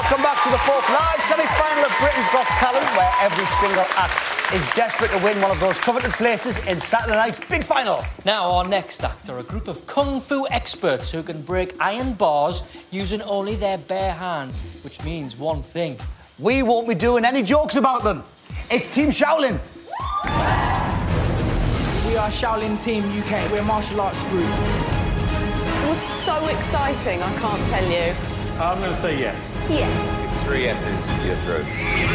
welcome back to the fourth live semi-final of Britain's Got Talent, where every single act is desperate to win one of those coveted places in Saturday night's big final. Now, our next act are a group of kung fu experts who can break iron bars using only their bare hands, which means one thing. We won't be doing any jokes about them. It's Team Shaolin. We are Shaolin Team UK. We're a martial arts group. It was so exciting, I can't tell you. I'm going to say yes. Yes. It's 3 yeses, you're through.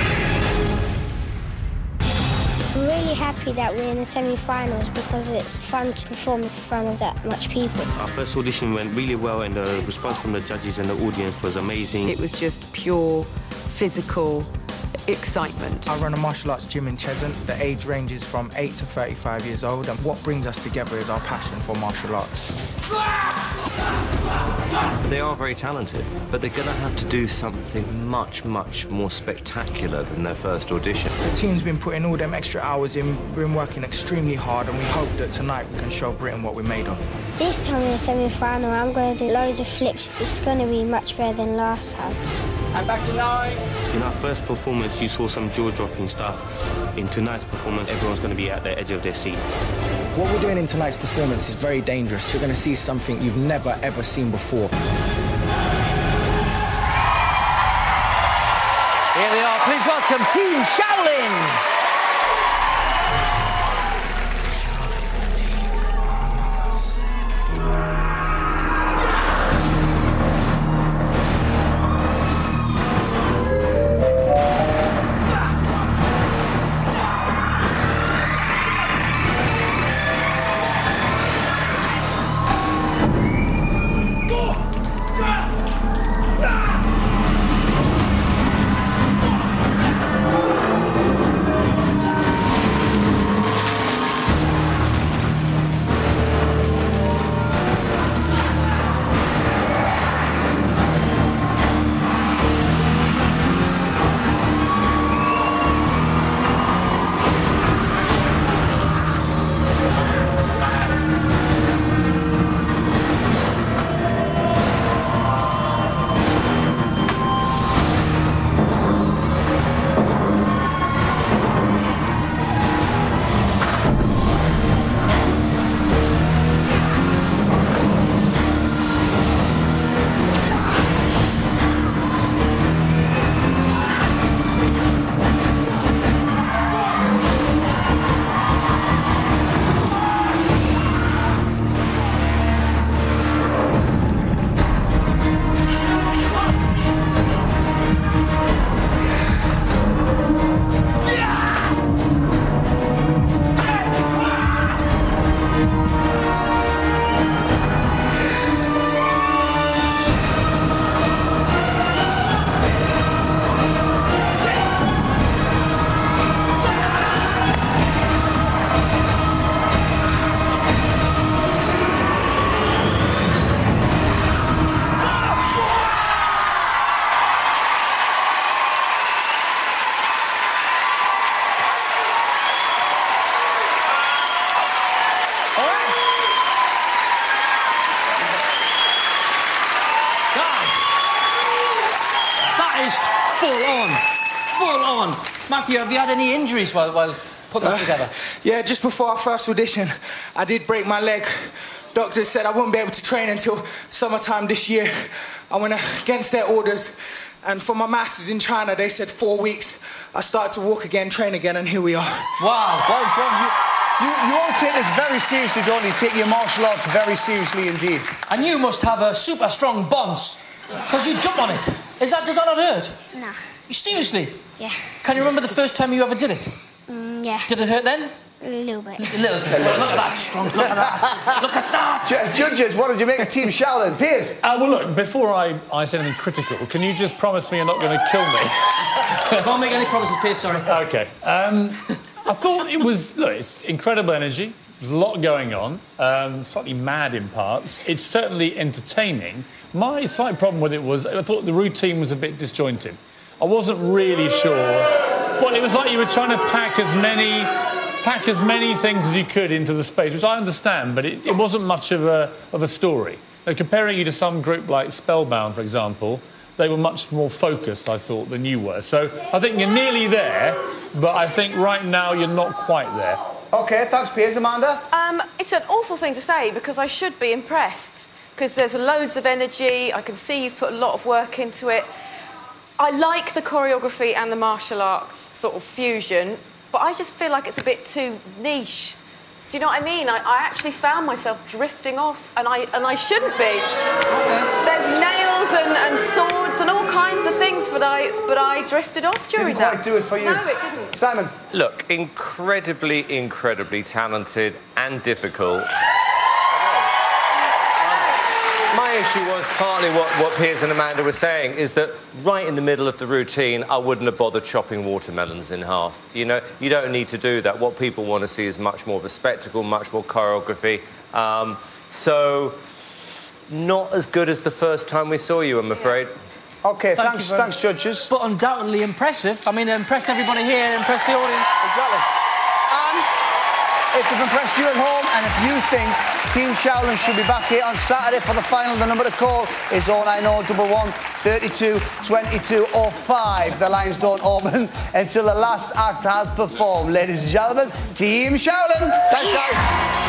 I'm really happy that we're in the semi-finals because it's fun to perform in front of that much people. Our first audition went really well and the response from the judges and the audience was amazing. It was just pure physical excitement. I run a martial arts gym in Cheshunt. The age ranges from 8 to 35 years old, and what brings us together is our passion for martial arts. They are very talented, but they're going to have to do something much, much more spectacular than their first audition. The team's been putting all them extra hours in, been working extremely hard, and we hope that tonight we can show Britain what we're made of. This time in the semi-final, I'm going to do loads of flips. It's going to be much better than last time. And back to 9. In our first performance, you saw some jaw-dropping stuff. In tonight's performance, everyone's going to be at the edge of their seat. What we're doing in tonight's performance is very dangerous. You're going to see something you've never, ever seen before. Here they are. Please welcome Team Shaolin. Full on. Matthew, have you had any injuries while putting that together? Yeah, just before our first audition, I did break my leg. Doctors said I wouldn't be able to train until summertime this year. I went against their orders, and for my masters in China, they said 4 weeks. I started to walk again, train again, and here we are. Wow. Well done. You all take this very seriously, don't you? Take your martial arts very seriously indeed. And you must have a super strong bonce, because you jump on it. Does that not hurt? No. Seriously? Yeah. Can you remember the first time you ever did it? Yeah. Did it hurt then? A little bit. A little bit. Look at that, strong. Look at that. Look at that. Judges, what did you make of Team Shaolin? Piers? Well, look, before I say anything critical, can you just promise me you're not going to kill me? I can't make any promises, Piers, sorry. OK. I thought it was... Look, it's incredible energy. There's a lot going on. Slightly mad in parts. It's certainly entertaining. My slight problem with it was I thought the routine was a bit disjointed. I wasn't really sure. Well, it was like you were trying to pack as many things as you could into the space, which I understand, but it wasn't much of a story. Comparing you to some group like Spellbound, for example, they were much more focused, I thought, than you were. So I think you're nearly there, but I think right now you're not quite there. OK, thanks, Piers. Amanda? It's an awful thing to say because I should be impressed because there's loads of energy. I can see you've put a lot of work into it. I like the choreography and the martial arts sort of fusion, but I just feel like it's a bit too niche. Do you know what I mean? I actually found myself drifting off, and I shouldn't be. There's nails and swords and all kinds of things, but I drifted off during that. Didn't quite do it for you. No, it didn't. Simon? Look, incredibly talented and difficult. My issue was partly what Piers and Amanda were saying, is that right in the middle of the routine, I wouldn't have bothered chopping watermelons in half. You know, you don't need to do that. What people want to see is much more of a spectacle, much more choreography. So, not as good as the first time we saw you, I'm afraid. OK, thanks, judges. But undoubtedly impressive. I mean, impressed everybody here, impressed the audience. Exactly. And if they've impressed you at home, and if you think Team Shaolin should be back here on Saturday for the final, the number to call is 09011 32 22 05. The lines don't open until the last act has performed. Ladies and gentlemen, Team Shaolin. Thanks, guys.